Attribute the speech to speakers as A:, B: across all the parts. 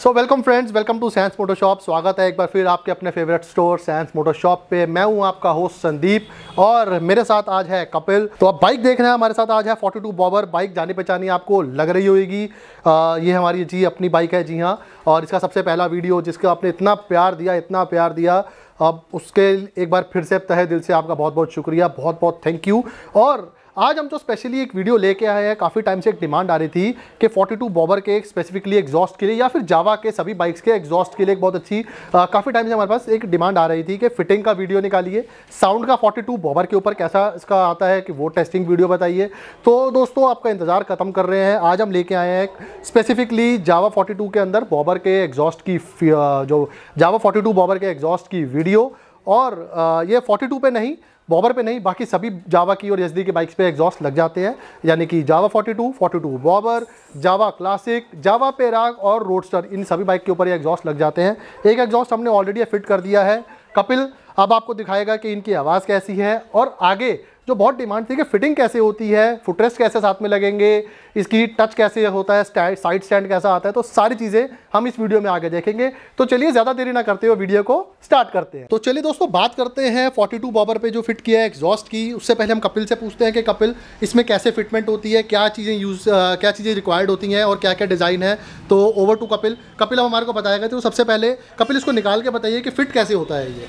A: So welcome friends, welcome to Sans motor shop. स्वागत है एक बार फिर आपके अपने favourite store Sans motor shop पे। मैं हूं आपका होस्ट संदीप और मेरे साथ आज है कपिल। तो आप बाइक देख रहे हैं, हमारे साथ आज है 42 बॉबर बाइक। जानी पहचानी आपको लग रही होगी। ये हमारी अपनी बाइक है, जी हाँ। और इसका सबसे पहला वीडियो जिसका आपने इतना प्यार दिया, अब उसके एक बार फिर से तहे दिल से आपका बहुत बहुत शुक्रिया, बहुत बहुत थैंक यू। और आज हम जो स्पेशली एक वीडियो लेके आए हैं, काफ़ी टाइम से एक डिमांड आ रही थी कि 42 बॉबर के स्पेसिफिकली एग्जॉस्ट के लिए या फिर जावा के सभी बाइक्स के एग्जॉस्ट के लिए एक बहुत अच्छी काफ़ी टाइम से हमारे पास एक डिमांड आ रही थी कि फिटिंग का वीडियो निकालिए, साउंड का 42 बॉबर के ऊपर कैसा इसका आता है कि वो टेस्टिंग वीडियो बताइए। तो दोस्तों आपका इंतज़ार ख़त्म कर रहे हैं, आज हम लेके आए हैं स्पेसिफिकली जावा 42 के अंदर बॉबर के एग्जॉस्ट की जो जावा 42 बॉबर के एग्जॉस्ट की वीडियो। और ये 42 पे नहीं, बॉबर पे नहीं, बाकी सभी जावा की और एसडी की बाइक्स पे एग्जॉस्ट लग जाते हैं, यानी कि जावा 42, 42 बॉबर, जावा क्लासिक, जावा पेराग और रोडस्टर, इन सभी बाइक के ऊपर ये एग्जॉस्ट लग जाते हैं। एक एग्जॉस्ट हमने ऑलरेडी फिट कर दिया है। कपिल अब आपको दिखाएगा कि इनकी आवाज़ कैसी है और आगे जो बहुत डिमांड थी कि फिटिंग कैसे होती है, फुटरेस्ट कैसे साथ में लगेंगे, इसकी टच कैसे होता है, साइड स्टैंड कैसा आता है, तो सारी चीज़ें हम इस वीडियो में आगे देखेंगे। तो चलिए ज़्यादा देरी ना करते हुए वीडियो को स्टार्ट करते हैं। तो चलिए दोस्तों बात करते हैं 42 बॉबर पे जो फिट किया है एग्जॉस्ट की। उससे पहले हम कपिल से पूछते हैं कि कपिल इसमें कैसे फिटमेंट होती है, क्या चीज़ें रिक्वायर्ड होती हैं और क्या क्या डिज़ाइन है। तो ओवर टू कपिल। कपिल अब हमारे को बताएगा। तो सबसे पहले कपिल इसको निकाल के बताइए कि फिट कैसे होता है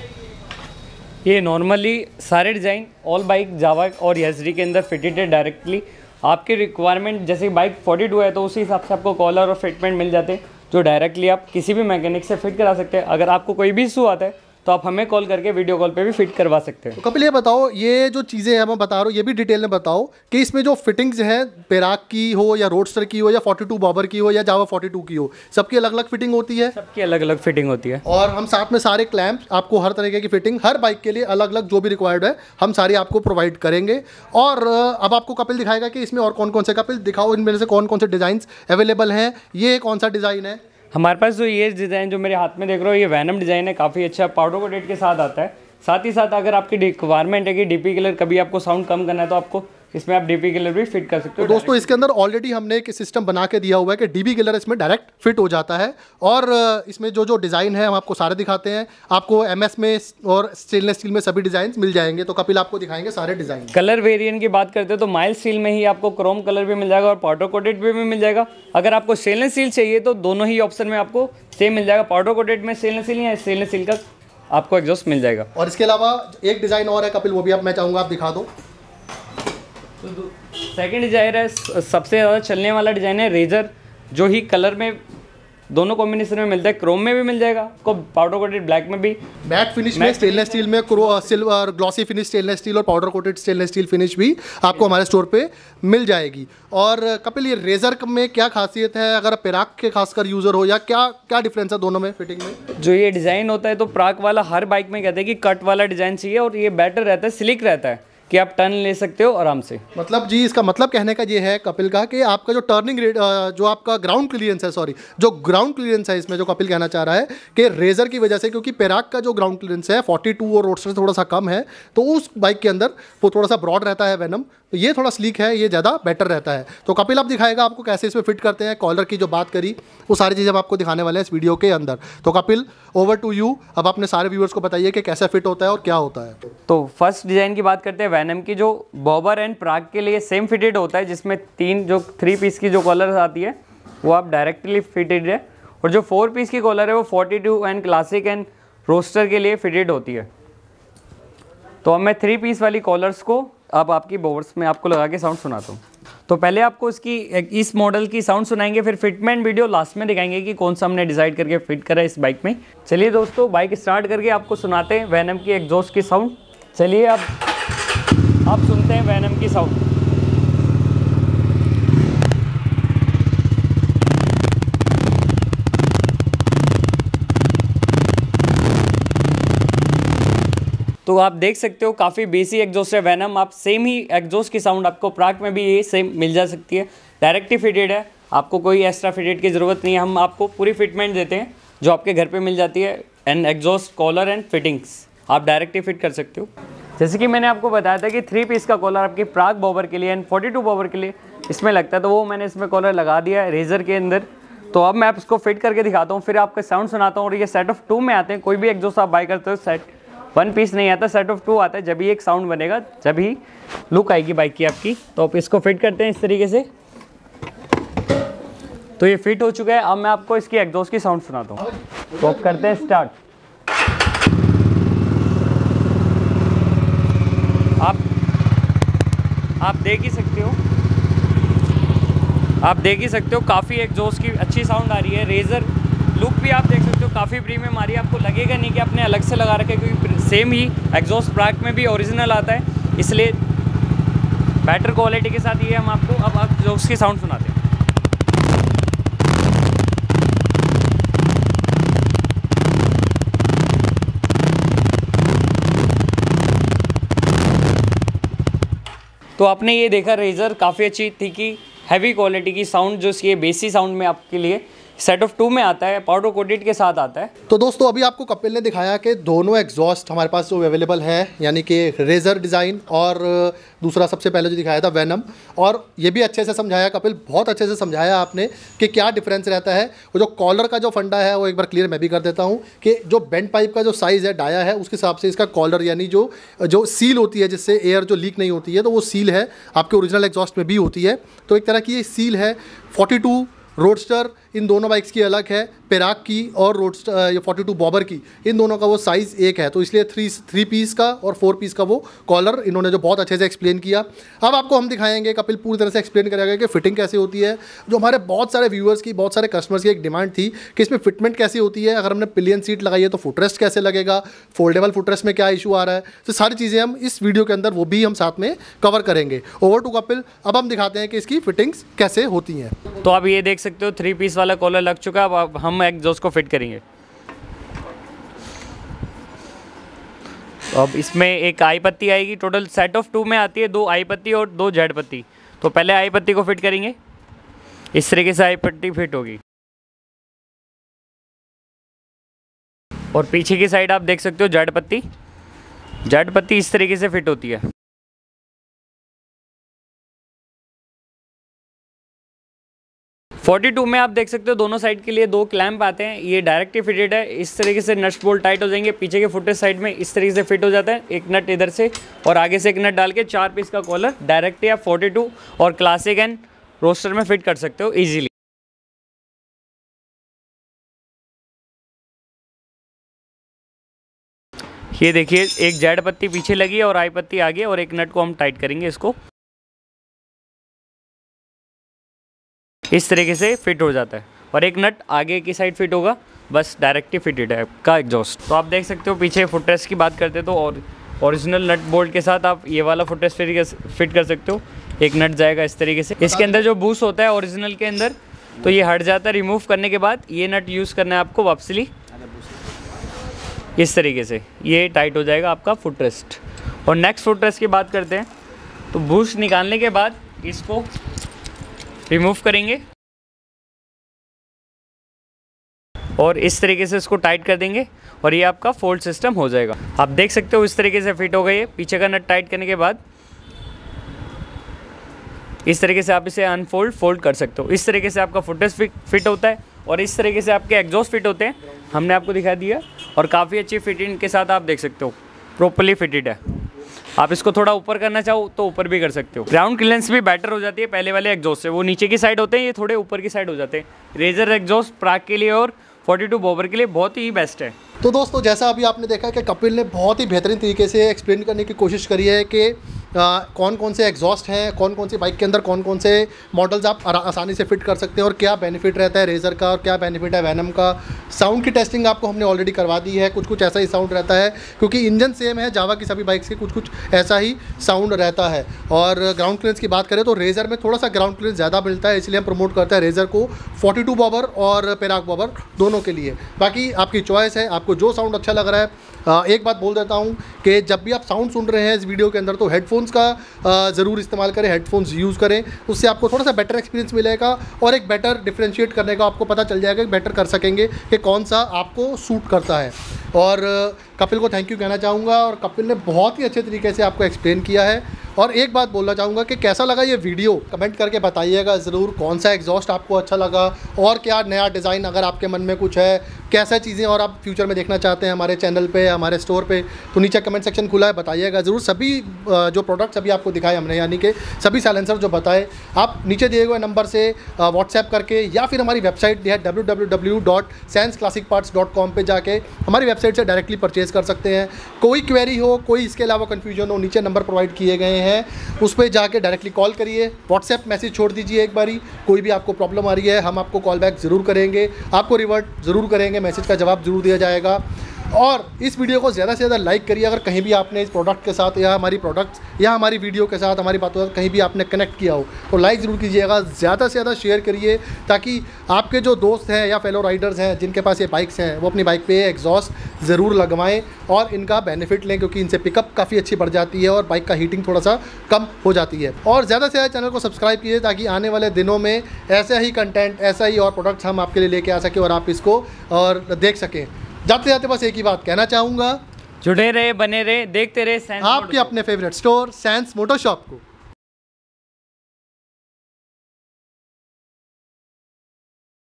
B: ये नॉर्मली सारे डिज़ाइन ऑल बाइक जावा और एसडी के अंदर फिटेड है डायरेक्टली। आपकी रिक्वायरमेंट जैसे बाइक 42 है तो उसी हिसाब से आपको कॉलर और फिटमेंट मिल जाते हैं, जो डायरेक्टली आप किसी भी मैकेनिक से फिट करा सकते हैं। अगर आपको कोई भी इशू आता है तो आप हमें कॉल करके वीडियो कॉल पे भी फिट करवा सकते हैं।
A: तो कपिल ये बताओ, ये जो चीज़ें हैं मैं बता रहा हूँ ये भी डिटेल में बताओ कि इसमें जो फिटिंग्स हैं, पेराग की हो या रोडस्टर की हो या 42 बॉबर की हो या जावा 42 की हो, सबकी अलग अलग फिटिंग होती है।
B: सबकी अलग अलग फिटिंग होती है
A: और हम साथ में सारे क्लैंप आपको हर तरीके की फिटिंग हर बाइक के लिए अलग अलग जो भी रिक्वायर्ड है हम सारी आपको प्रोवाइड करेंगे। और अब आपको कपिल दिखाएगा कि इसमें और कौन कौन से, कपिल दिखाओ इनमें से कौन कौन से डिज़ाइन अवेलेबल हैं। ये कौन सा डिज़ाइन है
B: हमारे पास? जो ये डिज़ाइन जो मेरे हाथ में देख रहे हो ये वैनम डिज़ाइन है, काफ़ी अच्छा पाउडर कोटेड के साथ आता है। साथ ही साथ अगर आपकी रिक्वायरमेंट है कि डीपी किलर कभी आपको साउंड कम करना है तो आपको इसमें आप डीपी किलर भी फिट कर सकते हो।
A: तो दोस्तों इसके अंदर ऑलरेडी हमने एक सिस्टम बना के दिया हुआ है कि डीबी किलर इसमें डायरेक्ट फिट हो जाता है। और इसमें जो जो डिज़ाइन है हम आपको सारे दिखाते हैं। आपको एमएस में और स्टेनलेस स्टील में सभी डिज़ाइन मिल जाएंगे। तो कपिल आपको दिखाएंगे सारे डिज़ाइन।
B: कलर वेरिएंट की बात करते हैं तो माइल्ड स्टील में ही आपको क्रोम कलर भी मिल जाएगा और पाउडर कोटेड भी मिल जाएगा। अगर आपको स्टेनलेस स्टील चाहिए तो दोनों ही ऑप्शन में आपको सेम मिल जाएगा। पाउडर कोटेड में स्टेनलेस स्टील या स्टेनलेस स्टील का आपको एग्जॉस्ट मिल जाएगा।
A: और इसके अलावा एक डिज़ाइन और है कपिल, वो भी अब मैं चाहूँगा आप दिखा दो।
B: तो सेकेंड डिज़ाइन है, सबसे ज़्यादा चलने वाला डिज़ाइन है रेजर, जो ही कलर में दोनों कॉम्बिनेशन में मिलता है। क्रोम में भी मिल जाएगा आपको, पाउडर कोटेड ब्लैक में भी,
A: मैट फिनिश में स्टेनलेस स्टील में, silver glossy finish stainless steel और powder coated stainless steel finish भी आपको हमारे स्टोर पे मिल जाएगी। और कपिल ये रेजर में क्या खासियत है, अगर पेराग के खासकर यूज़र हो, या क्या क्या डिफरेंस है दोनों में फिटिंग में?
B: जो ये डिज़ाइन होता है तो प्राग वाला हर बाइक में कहते हैं कि कट वाला डिज़ाइन चाहिए और ये बेटर रहता है, स्लिक रहता है कि आप टर्न ले सकते हो आराम से।
A: मतलब जी इसका मतलब कहने का ये है कपिल का कि आपका जो टर्निंग रेट, जो आपका ग्राउंड क्लियरेंस है, जो ग्राउंड क्लियरेंस है इसमें, जो कपिल कहना चाह रहा है कि रेजर की वजह से, क्योंकि पेराग का जो ग्राउंड क्लियरेंस है 42 और रोडस्टर से थोड़ा सा कम है, तो उस बाइक के अंदर वो थोड़ा सा ब्रॉड रहता है वेनम, तो ये थोड़ा स्लीक है, ये ज़्यादा बेटर रहता है। तो कपिल अब दिखाएगा आपको कैसे इसमें फिट करते हैं। कॉलर की जो बात करी वो सारी चीज़ें हम आपको दिखाने वाले हैं इस वीडियो के अंदर। तो कपिल ओवर टू यू, अब अपने सारे व्यूअर्स को बताइए कि कैसा फिट होता है और क्या होता है। तो
B: फर्स्ट डिज़ाइन की बात करते हैं वैनम की, जो बॉबर एंड प्राग के लिए सेम फिटेड होता है, जिसमें 3 पीस की जो कॉलर आती है वो आप डायरेक्टली फिटेड है, और जो 4 पीस की कॉलर है वो 42 एंड क्लासिक एंड रोस्टर के लिए फिटेड होती है। तो अब मैं 3 पीस वाली कॉलर्स को अब आपकी बॉबर्स में आपको लगा के साउंड सुनाता हूँ। तो पहले आपको इसकी इस मॉडल की साउंड सुनाएंगे, फिर फिटमेंट वीडियो लास्ट में दिखाएंगे कि कौन सा हमने डिसाइड करके फिट करा है इस बाइक में। चलिए दोस्तों बाइक स्टार्ट करके आपको सुनाते हैं वैनम की एग्जॉस्ट की साउंड। चलिए अब आप सुनते हैं वैनम की साउंड। तो आप देख सकते हो काफ़ी बेसी एग्जॉस्ट है वैनम। आप सेम ही एग्जॉस्ट की साउंड आपको प्राग में भी ये सेम मिल जा सकती है, डायरेक्टली फिटेड है, आपको कोई एक्स्ट्रा फिटेड की ज़रूरत नहीं है। हम आपको पूरी फिटमेंट देते हैं जो आपके घर पे मिल जाती है, and exhaust collar and fittings आप डायरेक्टली फिट कर सकते हो। जैसे कि मैंने आपको बताया था कि 3 पीस का कॉलर आपकी प्राग बॉबर के लिए एंड 42 बॉबर के लिए इसमें लगता है, तो वो मैंने इसमें कॉलर लगा दिया है रेजर के अंदर। तो अब मैं इसको फिट करके दिखाता हूँ, फिर आपका साउंड सुनाता हूँ। और ये सेट ऑफ 2 में आते हैं, कोई भी एग्जॉस्ट आप बाय करते हो सेट 1 पीस नहीं आता, सेट ऑफ 2 आता है। जब ही एक साउंड बनेगा, जब ही लुक आएगी बाइक की आपकी। तो आप इसको फिट करते हैं इस तरीके से। तो ये फिट हो चुका है। अब मैं आपको इसकी एग्जॉस्ट की साउंड सुनाता हूँ। तो आप करते हैं स्टार्ट। आप देख ही सकते हो, काफ़ी एग्जॉस्ट की अच्छी साउंड आ रही है। रेजर लुक भी आप देख सकते हो, काफ़ी प्रीमियम आ रही है। आपको लगेगा नहीं कि आपने अलग से लगा रखा है, क्योंकि सेम ही एग्जॉस्ट प्राग में भी ओरिजिनल आता है, इसलिए बेटर क्वालिटी के साथ ये हम आपको अब एग्जॉस्ट की साउंड सुनाते हैं। तो आपने ये देखा रेजर काफ़ी अच्छी थी कि हैवी क्वालिटी की साउंड, जो ये बेसी साउंड में आपके लिए सेट ऑफ 2 में आता है, पाउडर कोटेड के साथ आता है।
A: तो दोस्तों अभी आपको कपिल ने दिखाया कि दोनों एग्जॉस्ट हमारे पास जो अवेलेबल है, यानी कि रेजर डिज़ाइन और दूसरा सबसे पहले जो दिखाया था वैनम। और ये भी अच्छे से समझाया कपिल, बहुत अच्छे से समझाया आपने कि क्या डिफरेंस रहता है। वो जो कॉलर का जो फंडा है वो एक बार क्लियर मैं भी कर देता हूँ कि जो बेंड पाइप का जो साइज़ है डाया है, उसके हिसाब से इसका कॉलर यानी जो सील होती है जिससे एयर जो लीक नहीं होती है, तो वो सील है आपके ओरिजिनल एग्जॉस्ट में भी होती है। तो एक तरह की ये सील है। 42 रोडस्टर इन दोनों बाइक्स की अलग है, पेराक की और रोडस्टर ये 42 बॉबर की, इन दोनों का वो साइज़ एक है। तो इसलिए 3 पीस का और 4 पीस का वो कॉलर इन्होंने जो बहुत अच्छे से एक्सप्लेन किया। अब आपको हम दिखाएंगे, कपिल पूरी तरह से एक्सप्लेन करेगा कि फिटिंग कैसे होती है। जो हमारे बहुत सारे व्यूअर्स की, बहुत सारे कस्टमर्स की एक डिमांड थी कि इसमें फिटमेंट कैसी होती है, अगर हमने पिलियन सीट लगाई है तो फुटरेस्ट कैसे लगेगा, फोल्डेबल फुटरेस्ट में क्या इशू आ रहा है। तो सारी चीज़ें हम इस वीडियो के अंदर वो भी हम साथ में कवर करेंगे। ओवर टू कपिल, अब हम दिखाते हैं कि इसकी फिटिंग्स कैसे होती हैं।
B: तो आप ये देख सकते हो 3 पीस वाला कॉलर लग चुका है। अब हम एग्जॉस्ट को फिट करेंगे। अब इसमें एक आई पत्ती आएगी, टोटल सेट ऑफ 2 में आती है, 2 आई पत्ती और 2 जेड पत्ती। तो पहले आई पत्ती को फिट करेंगे, इस तरीके से आई पत्ती फिट होगी। और पीछे की साइड आप देख सकते हो जेड पत्ती इस तरीके से फिट होती है। फोर्टी 42 में आप देख सकते हो दोनों साइड के लिए 2 क्लैंप आते हैं। ये डायरेक्टली फिटेड है, इस तरीके से नट्स बोल्ट टाइट हो जाएंगे। पीछे के फुटेज साइड में इस तरीके से फिट हो जाता है, एक नट इधर से और आगे से एक नट डाल के 4 पीस का कॉलर डायरेक्टली आप 42 और क्लासिक एंड रोस्टर में फिट कर सकते हो ईजिली। ये देखिए, एक जेड पत्ती पीछे लगी है और आई पत्ती आगे, और एक नट को हम टाइट करेंगे, इसको इस तरीके से फिट हो जाता है। और एक नट आगे की साइड फिट होगा, बस डायरेक्टली फिटेड है आपका एग्जॉस्ट। तो आप देख सकते हो पीछे फुटरेस्ट की बात करते तो और ओरिजिनल नट बोल्ट के साथ आप ये वाला फुटरेस्ट फिट कर सकते हो। एक नट जाएगा इस तरीके से, इसके अंदर जो बूस्ट होता है ओरिजिनल के अंदर, तो ये हट जाता है। रिमूव करने के बाद ये नट यूज़ करना है आपको वापसली, इस तरीके से ये टाइट हो जाएगा आपका फुटरेस्ट। और नेक्स्ट फुटरेस्ट की बात करते हैं, तो बूस्ट निकालने के बाद इसको रिमूव करेंगे और इस तरीके से इसको टाइट कर देंगे और ये आपका फोल्ड सिस्टम हो जाएगा। आप देख सकते हो इस तरीके से फिट हो गई है। पीछे का नट टाइट करने के बाद इस तरीके से आप इसे फोल्ड कर सकते हो। इस तरीके से आपका फुटरेस्ट फिट होता है और इस तरीके से आपके एग्जॉस्ट फिट होते हैं, हमने आपको दिखा दिया। और काफ़ी अच्छी फिटिंग के साथ आप देख सकते हो प्रॉपर्ली फिटेड है। आप इसको थोड़ा ऊपर करना चाहो तो ऊपर भी कर सकते हो। ग्राउंड क्लियरेंस भी बेटर हो जाती है पहले वाले एग्जॉस्ट से, वो नीचे की साइड होते हैं, ये थोड़े ऊपर की साइड हो जाते हैं। रेजर एग्जॉस्ट प्राग के लिए और 42 बॉबर के लिए बहुत ही बेस्ट है।
A: तो दोस्तों जैसा अभी आपने देखा कि कपिल ने बहुत ही बेहतरीन तरीके से एक्सप्लेन करने की कोशिश करी है कि कौन कौन से एग्जॉस्ट हैं, कौन कौन सी बाइक के अंदर कौन कौन से मॉडल्स आप आसानी से फिट कर सकते हैं और क्या बेनिफिट रहता है रेजर का और क्या बेनिफिट है वैनम का। साउंड की टेस्टिंग आपको हमने ऑलरेडी करवा दी है, कुछ कुछ ऐसा ही साउंड रहता है क्योंकि इंजन सेम है जावा की सभी बाइक्स के, कुछ कुछ ऐसा ही साउंड रहता है। और ग्राउंड क्लियरेंस की बात करें तो रेजर में थोड़ा सा ग्राउंड क्लियरेंस ज़्यादा मिलता है, इसलिए हम प्रमोट करते हैं रेजर को 42 बॉबर और पेराक बॉबर दोनों के लिए। बाकी आपकी चॉइस है, आपको जो साउंड अच्छा लग रहा है। एक बात बोल देता हूँ कि जब भी आप साउंड सुन रहे हैं इस वीडियो के अंदर तो हेडफोन्स का ज़रूर इस्तेमाल करें, हेडफोन्स यूज़ करें, उससे आपको थोड़ा सा बेटर एक्सपीरियंस मिलेगा और एक बेटर डिफ्रेंशिएट करने का आपको पता चल जाएगा, बेटर कर सकेंगे कि कौन सा आपको सूट करता है। और कपिल को थैंक यू कहना चाहूँगा और कपिल ने बहुत ही अच्छे तरीके से आपको एक्सप्लेन किया है और एक बात बोलना चाहूँगा कि कैसा लगा ये वीडियो कमेंट करके बताइएगा ज़रूर, कौन सा एग्जॉस्ट आपको अच्छा लगा और क्या नया डिज़ाइन अगर आपके मन में कुछ है, कैसा चीज़ें और आप फ्यूचर में देखना चाहते हैं हमारे चैनल पे, हमारे स्टोर पे, तो नीचे कमेंट सेक्शन खुला है, बताइएगा ज़रूर। सभी जो प्रोडक्ट्स अभी आपको दिखाए हमने, यानी कि सभी साइलेंसर जो बताए, आप नीचे दिए हुए नंबर से व्हाट्सएप करके या फिर हमारी वेबसाइट है www.sansclassicparts.com पे जाके हमारी वेबसाइट से डायरेक्टली परचेज़ कर सकते हैं। कोई क्वेरी हो, कोई इसके अलावा कन्फ्यूजन हो, नीचे नंबर प्रोवाइड किए गए हैं, उस पर जाके डायरेक्टली कॉल करिए, व्हाट्सएप मैसेज छोड़ दीजिए एक बारी। कोई भी आपको प्रॉब्लम आ रही है, हम आपको कॉल बैक ज़रूर करेंगे, आपको रिवर्ट ज़रूर करेंगे, मैसेज का जवाब ज़रूर दिया जाएगा। और इस वीडियो को ज़्यादा से ज़्यादा लाइक करिए। अगर कहीं भी आपने इस प्रोडक्ट के साथ या हमारी प्रोडक्ट्स या हमारी वीडियो के साथ, हमारी बातों के साथ कहीं भी आपने कनेक्ट किया हो तो लाइक ज़रूर कीजिएगा। ज़्यादा से ज़्यादा शेयर करिए ताकि आपके जो दोस्त हैं या फेलो राइडर्स हैं जिनके पास ये बाइक्स हैं वो अपनी बाइक पे एग्जॉस्ट ज़रूर लगवाएं और इनका बेनिफिट लें, क्योंकि इनसे पिकअप काफ़ी अच्छी बढ़ जाती है और बाइक का हीटिंग थोड़ा सा कम हो जाती है। और ज़्यादा से ज़्यादा चैनल को सब्सक्राइब कीजिए ताकि आने वाले दिनों में ऐसा ही कंटेंट, ऐसा ही और प्रोडक्ट्स हम आपके लिए लेके आ सकें और आप इसको और देख सकें। जाते जाते बस एक ही बात कहना चाहूँगा,
B: जुड़े रहे, बने रहे, देखते रहे
A: आपके अपने favourite store Sans moto shop को।